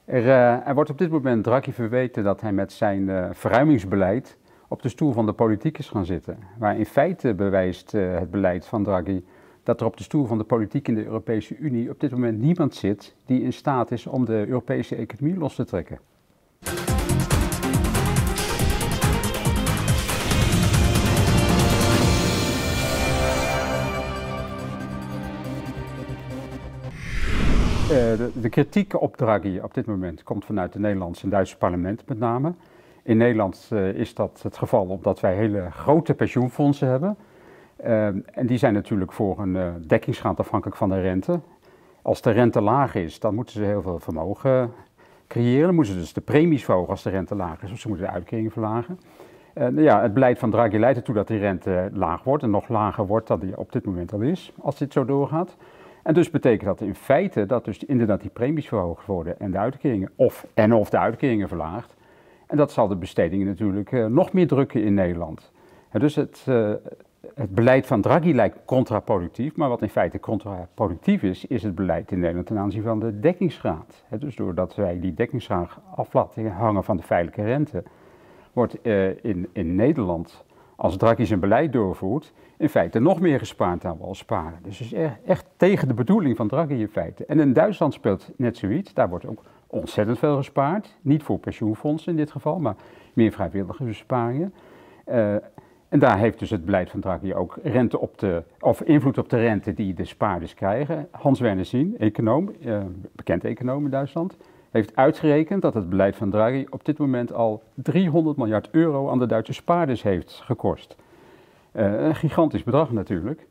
Er wordt op dit moment Draghi verweten dat hij met zijn verruimingsbeleid op de stoel van de politiek is gaan zitten. Maar in feite bewijst het beleid van Draghi dat er op de stoel van de politiek in de Europese Unie op dit moment niemand zit die in staat is om de Europese economie los te trekken. De kritiek op Draghi op dit moment komt vanuit het Nederlandse en Duitse parlement met name. In Nederland is dat het geval omdat wij hele grote pensioenfondsen hebben. En die zijn natuurlijk voor een dekkingsgraad afhankelijk van de rente. Als de rente laag is, dan moeten ze heel veel vermogen creëren. Dan moeten ze dus de premies verhogen als de rente laag is, of ze moeten de uitkeringen verlagen. Het beleid van Draghi leidt ertoe dat die rente laag wordt en nog lager wordt dan die op dit moment al is, als dit zo doorgaat. En dus betekent dat in feite dat dus inderdaad die premies verhoogd worden en de uitkeringen, of de uitkeringen verlaagd. En dat zal de bestedingen natuurlijk nog meer drukken in Nederland. Dus het beleid van Draghi lijkt contraproductief, maar wat in feite contraproductief is het beleid in Nederland ten aanzien van de dekkingsgraad. Dus doordat wij die dekkingsgraad af laten hangen van de feitelijke rente, wordt in Nederland, als Draghi zijn beleid doorvoert, in feite nog meer gespaard dan we al sparen. Dus het is echt tegen de bedoeling van Draghi in feite. En in Duitsland speelt net zoiets, daar wordt ook ontzettend veel gespaard. Niet voor pensioenfondsen in dit geval, maar meer vrijwillige besparingen. En daar heeft dus het beleid van Draghi ook invloed op de rente die de spaarders krijgen. Hans Werner Sien, econoom, bekend econoom in Duitsland, heeft uitgerekend dat het beleid van Draghi op dit moment al 300 miljard euro aan de Duitse spaarders heeft gekost. Een gigantisch bedrag natuurlijk.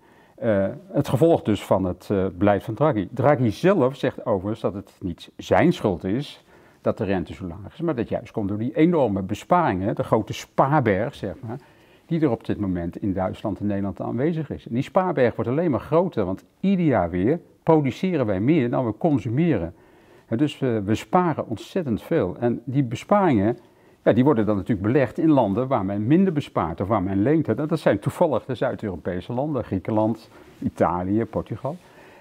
Het gevolg dus van het beleid van Draghi. Draghi zelf zegt overigens dat het niet zijn schuld is dat de rente zo laag is, maar dat juist komt door die enorme besparingen, de grote spaarberg zeg maar, die er op dit moment in Duitsland en Nederland aanwezig is. En die spaarberg wordt alleen maar groter, want ieder jaar weer produceren wij meer dan we consumeren. Dus we sparen ontzettend veel. En die besparingen, die worden dan natuurlijk belegd in landen waar men minder bespaart of waar men leent. Dat zijn toevallig de Zuid-Europese landen, Griekenland, Italië, Portugal.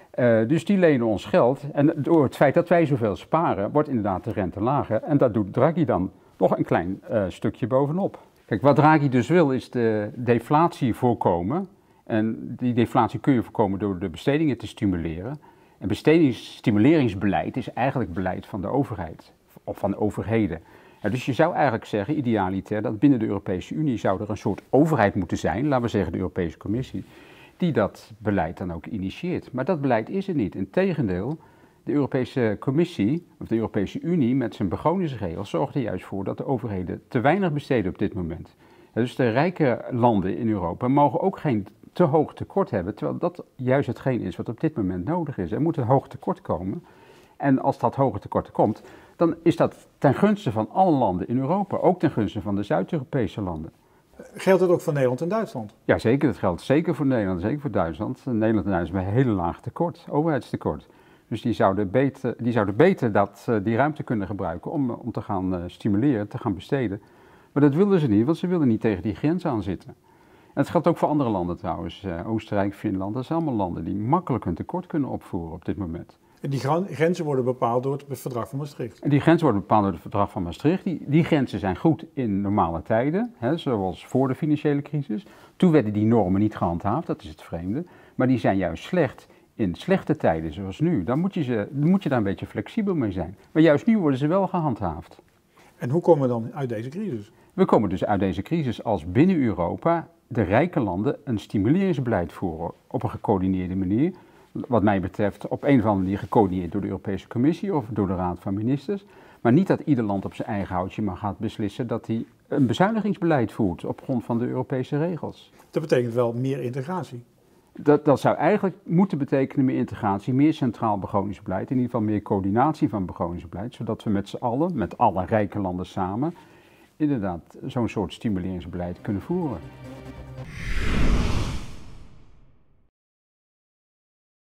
Dus die lenen ons geld. En door het feit dat wij zoveel sparen, wordt inderdaad de rente lager. En dat doet Draghi dan nog een klein stukje bovenop. Kijk, wat Draghi dus wil is de deflatie voorkomen. En die deflatie kun je voorkomen door de bestedingen te stimuleren. En bestedingsstimuleringsbeleid is eigenlijk beleid van de overheid of van overheden. Dus je zou eigenlijk zeggen, idealiter, dat binnen de Europese Unie zou er een soort overheid moeten zijn, laten we zeggen de Europese Commissie, die dat beleid dan ook initieert. Maar dat beleid is er niet. Integendeel, de Europese Commissie of de Europese Unie met zijn begrotingsregels zorgt er juist voor dat de overheden te weinig besteden op dit moment. Dus de rijke landen in Europa mogen ook geen te hoog tekort hebben, terwijl dat juist hetgeen is wat op dit moment nodig is. Er moet een hoog tekort komen. En als dat hoge tekort er komt, dan is dat ten gunste van alle landen in Europa, ook ten gunste van de Zuid-Europese landen. Geldt dat ook voor Nederland en Duitsland? Ja, zeker. Dat geldt zeker voor Nederland en zeker voor Duitsland. Nederland en Duitsland hebben een hele laag tekort, overheidstekort. Dus die zouden beter die ruimte kunnen gebruiken om te gaan stimuleren, te gaan besteden. Maar dat willen ze niet, want ze willen niet tegen die grens aan zitten. En het geldt ook voor andere landen trouwens. Oostenrijk, Finland, dat zijn allemaal landen die makkelijk hun tekort kunnen opvoeren op dit moment. En die grenzen worden bepaald door het verdrag van Maastricht? En die grenzen worden bepaald door het verdrag van Maastricht. Die grenzen zijn goed in normale tijden, zoals voor de financiële crisis. Toen werden die normen niet gehandhaafd, dat is het vreemde. Maar die zijn juist slecht in slechte tijden, zoals nu. Dan moet je daar een beetje flexibel mee zijn. Maar juist nu worden ze wel gehandhaafd. En hoe komen we dan uit deze crisis? We komen dus uit deze crisis als binnen Europa de rijke landen een stimuleringsbeleid voeren op een gecoördineerde manier. Wat mij betreft op een of andere manier gecoördineerd door de Europese Commissie of door de Raad van Ministers. Maar niet dat ieder land op zijn eigen houtje maar gaat beslissen dat hij een bezuinigingsbeleid voert op grond van de Europese regels. Dat betekent wel meer integratie. Dat zou eigenlijk moeten betekenen meer integratie, meer centraal begrotingsbeleid, in ieder geval meer coördinatie van begrotingsbeleid, zodat we met z'n allen, met alle rijke landen samen, inderdaad zo'n soort stimuleringsbeleid kunnen voeren.